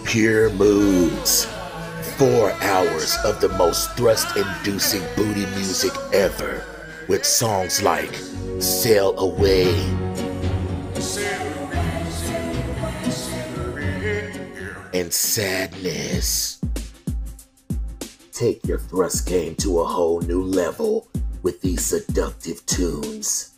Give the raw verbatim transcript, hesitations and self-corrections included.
Pure Moods. Four hours of the most thrust-inducing booty music ever, with songs like Sail Away and Sadness. Take your thrust game to a whole new level with these seductive tunes.